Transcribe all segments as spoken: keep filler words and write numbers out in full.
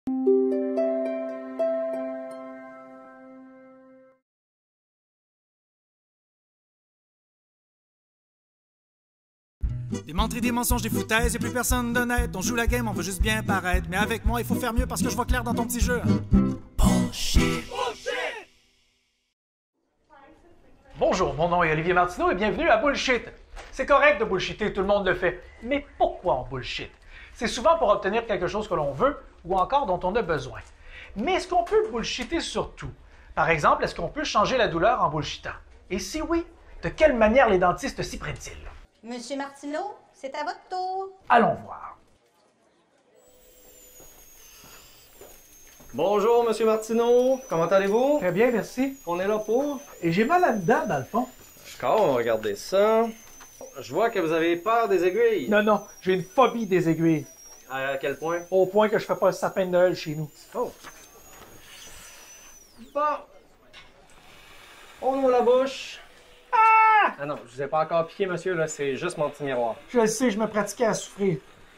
Des menteries, des mensonges, des foutaises, y'a plus personne d'honnête. On joue la game, on veut juste bien paraître. Mais avec moi, il faut faire mieux parce que je vois clair dans ton petit jeu. Bullshit! Bullshit! Bonjour, mon nom est Olivier Martineau et bienvenue à Bullshit. C'est correct de bullshiter, tout le monde le fait. Mais pourquoi on bullshit? C'est souvent pour obtenir quelque chose que l'on veut ou encore dont on a besoin. Mais est-ce qu'on peut bullshiter sur tout? Par exemple, est-ce qu'on peut changer la douleur en bullshitant? Et si oui, de quelle manière les dentistes s'y prennent-ils? Monsieur Martineau, c'est à votre tour. Allons voir. Bonjour, Monsieur Martineau. Comment allez-vous? Très bien, merci. On est là pour? Et j'ai mal là-dedans, dans le fond. D'accord, on va regarder ça. Je vois que vous avez peur des aiguilles. Non, non, j'ai une phobie des aiguilles. À quel point? Au point que je fais pas le sapin de Noël chez nous. Oh. Bon. On ouvre la bouche. Ah! Ah non, je vous ai pas encore piqué, monsieur, là, c'est juste mon petit miroir. Je le sais, je me pratiquais à souffrir.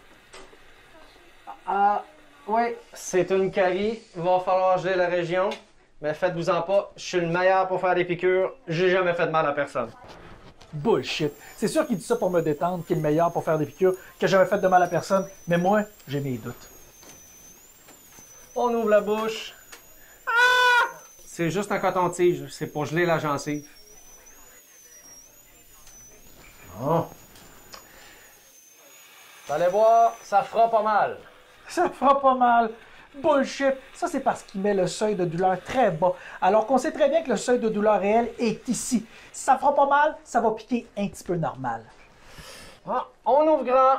Ah, oui, c'est une carie. Il va falloir geler la région. Mais faites-vous-en pas, je suis le meilleur pour faire des piqûres. J'ai jamais fait de mal à personne. Bullshit. C'est sûr qu'il dit ça pour me détendre, qu'il est le meilleur pour faire des piqûres, que j'avais fait de mal à personne. Mais moi, j'ai mes doutes. On ouvre la bouche. Ah! C'est juste un coton-tige. C'est pour geler la gencive. Oh. Vous allez voir, ça fera pas mal. Ça fera pas mal. Bullshit. Ça, c'est parce qu'il met le seuil de douleur très bas. Alors qu'on sait très bien que le seuil de douleur réel est ici. Si ça fera pas mal, ça va piquer un petit peu normal. Ah, on ouvre grand.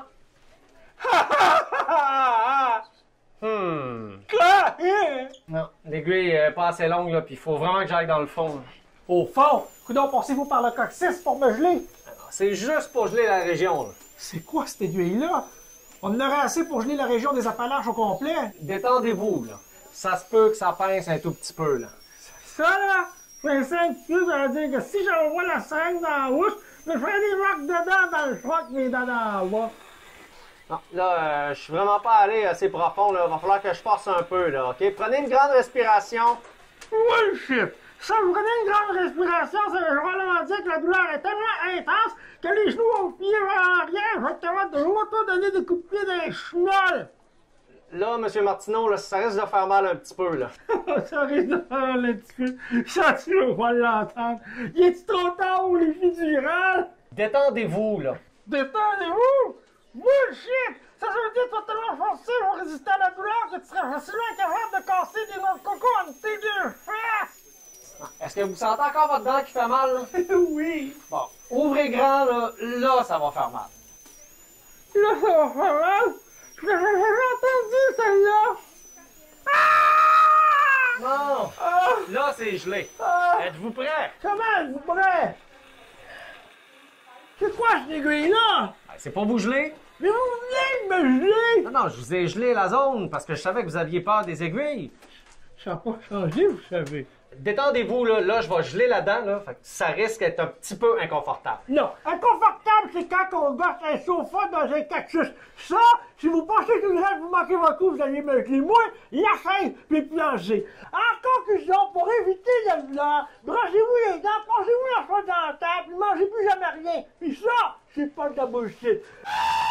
hmm. Quoi? Non, l'aiguille est pas assez longue, là, puis il faut vraiment que j'aille dans le fond. Là. Au fond? Coudonc, passez-vous par le coccyx pour me geler? C'est juste pour geler la région. Là. C'est quoi cette aiguille-là? On en aurait assez pour geler la région des Appalaches au complet. Détendez-vous, là. Ça se peut que ça pince un tout petit peu, là. Ça, là, pincer un petit peu, ça veut dire que si j'envoie la seringue dans la bouche, je ferai des marques dedans dans le choix que mes dents dans le bas. Non, là, euh, je suis vraiment pas allé assez profond, là. Va falloir que je passe un peu, là, OK? Prenez une grande respiration. Bullshit! Ça, vous prenez une grande respiration, ça veut vraiment dire que la douleur est tellement intense que les genoux vont plier vers rien. Je vais être capable de vous donner des coups de pied dans les chenolles. Là, Monsieur Martineau, là, ça risque de faire mal un petit peu, là. Ça risque de faire mal un petit peu. Ça, tu vas l'entendre. Il est trop tard pour les fidurales? Détendez-vous, là. Détendez-vous? Bullshit! Ça veut dire que tu vas tellement forcer pour résister à la douleur que tu serais facilement capable de casser des noix de coco entre tes deux fesses! Est-ce que vous sentez encore votre dent qui fait mal, là? Oui! Bon, ouvrez grand, là. Là, ça va faire mal. Là, ça va faire mal? Je l'avais jamais entendu, celle-là! Ah! Non! Ah! Là, c'est gelé. Ah! Êtes-vous prêts? Comment êtes-vous prêts? C'est quoi cette aiguille-là? Ben, c'est pour vous geler. Mais vous venez de me geler! Non, non, je vous ai gelé la zone parce que je savais que vous aviez peur des aiguilles. Ça n'a pas changé, vous savez. Détendez-vous, là. Là, je vais geler la dent, là. Fait que ça risque d'être un petit peu inconfortable. Non, inconfortable, c'est quand on gosse un sofa dans un cactus. Ça, si vous pensez que vous allez vous manquer votre coup, vous allez me geler moins, la chaise, puis plonger. En conclusion, pour éviter la douleur, brassez-vous les dents, passez-vous la fois dans la table, puis mangez plus jamais rien. Puis ça, c'est pas de la bullshit.